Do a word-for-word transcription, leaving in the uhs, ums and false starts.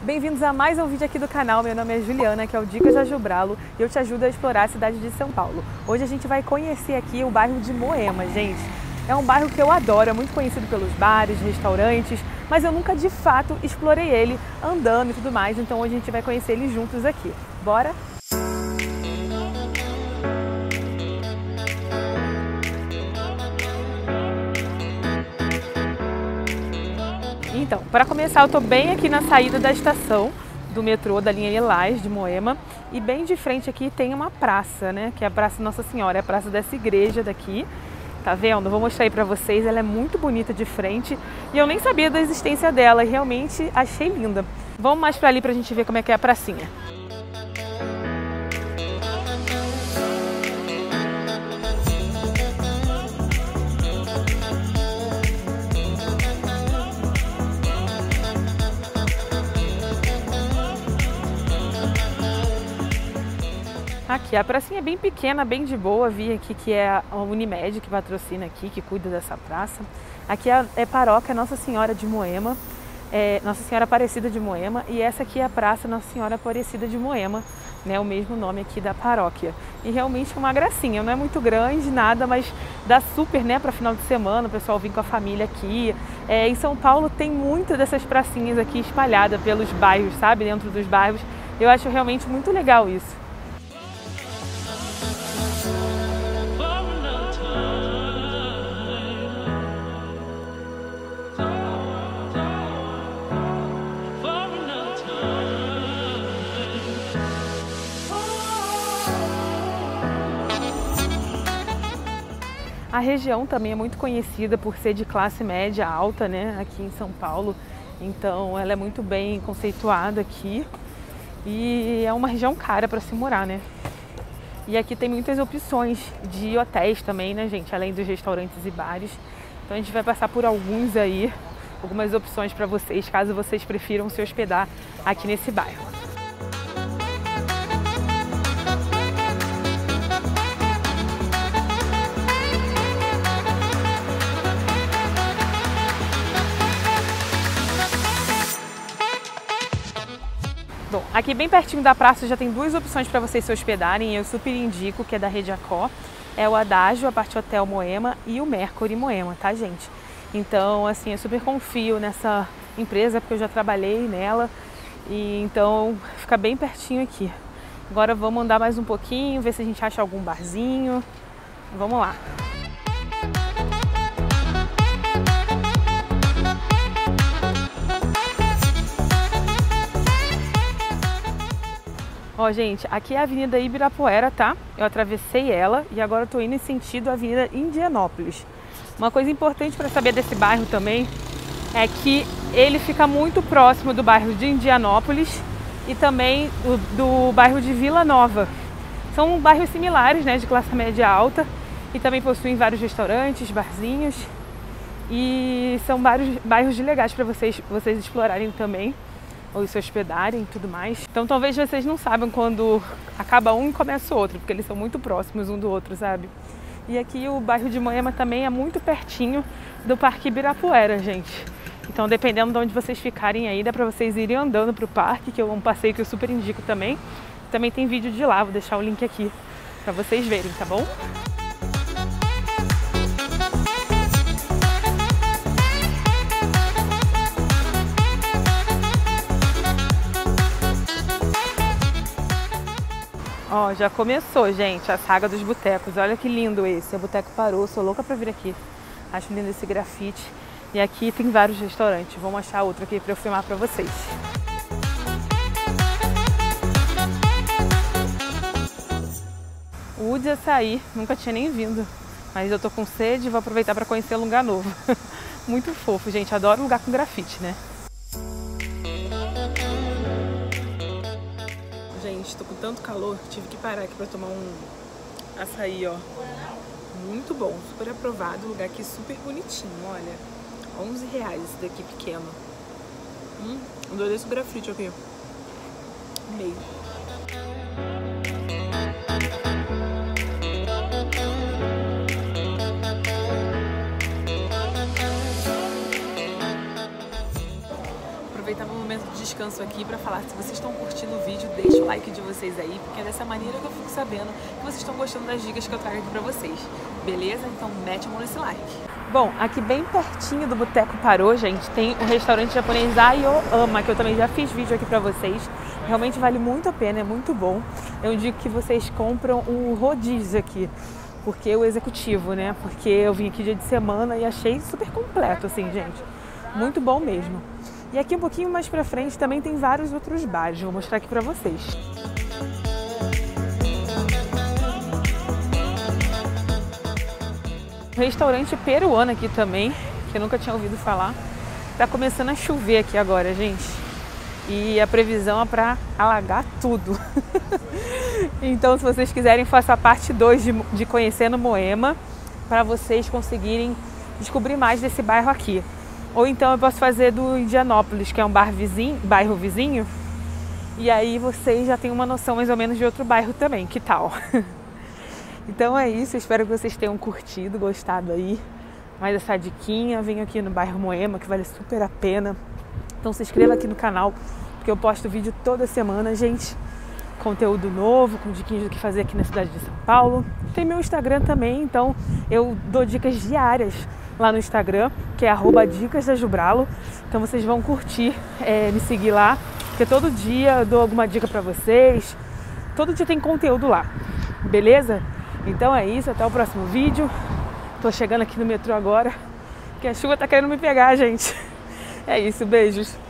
Bem-vindos a mais um vídeo aqui do canal. Meu nome é Juliana, que é o Dicas da Jubralo, e eu te ajudo a explorar a cidade de São Paulo. Hoje a gente vai conhecer aqui o bairro de Moema, gente. É um bairro que eu adoro, é muito conhecido pelos bares, restaurantes, mas eu nunca de fato explorei ele andando e tudo mais, então hoje a gente vai conhecer ele juntos aqui. Bora? Então, para começar, eu estou bem aqui na saída da estação do metrô da linha Lilás de Moema, e bem de frente aqui tem uma praça, né? Que é a Praça Nossa Senhora, é a praça dessa igreja daqui. Tá vendo? Vou mostrar aí para vocês, ela é muito bonita de frente e eu nem sabia da existência dela e realmente achei linda. Vamos mais para ali para a gente ver como é que é a pracinha. Aqui, a pracinha é bem pequena, bem de boa. Vi aqui que é a Unimed que patrocina aqui, que cuida dessa praça. Aqui é, é paróquia Nossa Senhora de Moema, é Nossa Senhora Aparecida de Moema, e essa aqui é a praça Nossa Senhora Aparecida de Moema, né, o mesmo nome aqui da paróquia. E realmente é uma gracinha, não é muito grande, nada, mas dá super, né, para final de semana, o pessoal vir com a família aqui. É, em São Paulo tem muitas dessas pracinhas aqui espalhadas pelos bairros, sabe, dentro dos bairros. Eu acho realmente muito legal isso. A região também é muito conhecida por ser de classe média alta, né, aqui em São Paulo. Então ela é muito bem conceituada aqui e é uma região cara para se morar, né? E aqui tem muitas opções de hotéis também, né, gente, além dos restaurantes e bares. Então a gente vai passar por alguns aí, algumas opções para vocês, caso vocês prefiram se hospedar aqui nesse bairro. Bom, aqui bem pertinho da praça já tem duas opções para vocês se hospedarem, eu super indico, que é da Rede Accor. É o Adágio, a parte Hotel Moema, e o Mercury Moema, tá, gente? Então, assim, eu super confio nessa empresa, porque eu já trabalhei nela, e então fica bem pertinho aqui. Agora vamos andar mais um pouquinho, ver se a gente acha algum barzinho. Vamos lá. Ó, gente, aqui é a Avenida Ibirapuera, tá? Eu atravessei ela e agora eu tô indo em sentido à Avenida Indianópolis. Uma coisa importante para saber desse bairro também é que ele fica muito próximo do bairro de Indianópolis e também do, do bairro de Vila Nova. São bairros similares, né, de classe média alta, e também possuem vários restaurantes, barzinhos, e são vários bairros legais para vocês, vocês explorarem também, ou se hospedarem e tudo mais. Então talvez vocês não saibam quando acaba um e começa o outro, porque eles são muito próximos um do outro, sabe? E aqui o bairro de Moema também é muito pertinho do Parque Ibirapuera, gente. Então dependendo de onde vocês ficarem aí, dá pra vocês irem andando pro parque, que é um passeio que eu super indico também. Também tem vídeo de lá, vou deixar o link aqui pra vocês verem, tá bom? Ó, já começou, gente, a saga dos botecos. Olha que lindo esse. O boteco parou, sou louca pra vir aqui. Acho lindo esse grafite. E aqui tem vários restaurantes. Vamos achar outro aqui pra eu filmar pra vocês. O de açaí, nunca tinha nem vindo. Mas eu tô com sede e vou aproveitar pra conhecer um lugar novo. Muito fofo, gente. Adoro lugar com grafite, né? Gente, tô com tanto calor que tive que parar aqui pra tomar um açaí, ó. Muito bom, super aprovado. O lugar aqui super bonitinho, olha. onze reais esse daqui pequeno. Hum, adorei esse grafite aqui. Meio. Aproveitar um momento de descanso aqui para falar, se vocês estão curtindo o vídeo, deixa o like de vocês aí, porque é dessa maneira que eu fico sabendo que vocês estão gostando das dicas que eu trago aqui pra vocês, beleza? Então mete a mão nesse like. Bom, aqui bem pertinho do Boteco Parô, gente, tem o restaurante japonês Ayoama, que eu também já fiz vídeo aqui pra vocês. Realmente vale muito a pena, é muito bom. Eu digo que vocês compram um rodízio aqui, porque o executivo, né? Porque eu vim aqui dia de semana e achei super completo, assim, gente. Muito bom mesmo. E aqui um pouquinho mais pra frente também tem vários outros bares, vou mostrar aqui pra vocês. Restaurante peruano aqui também, que eu nunca tinha ouvido falar. Tá começando a chover aqui agora, gente. E a previsão é para alagar tudo. Então, se vocês quiserem, faça a parte dois de, de Conhecendo Moema, para vocês conseguirem descobrir mais desse bairro aqui. Ou então eu posso fazer do Indianópolis, que é um bar vizinho, bairro vizinho. E aí vocês já têm uma noção mais ou menos de outro bairro também, que tal? Então é isso, espero que vocês tenham curtido, gostado aí. Mais essa diquinha, venham aqui no bairro Moema, que vale super a pena. Então se inscreva aqui no canal, porque eu posto vídeo toda semana, gente. Conteúdo novo, com diquinhas do que fazer aqui na cidade de São Paulo. Tem meu Instagram também, então eu dou dicas diárias lá no Instagram, que é arroba dicas da Jubralo. Então vocês vão curtir, é, me seguir lá, porque todo dia eu dou alguma dica pra vocês. Todo dia tem conteúdo lá, beleza? Então é isso, até o próximo vídeo. Tô chegando aqui no metrô agora, que a chuva tá querendo me pegar, gente. É isso, beijos.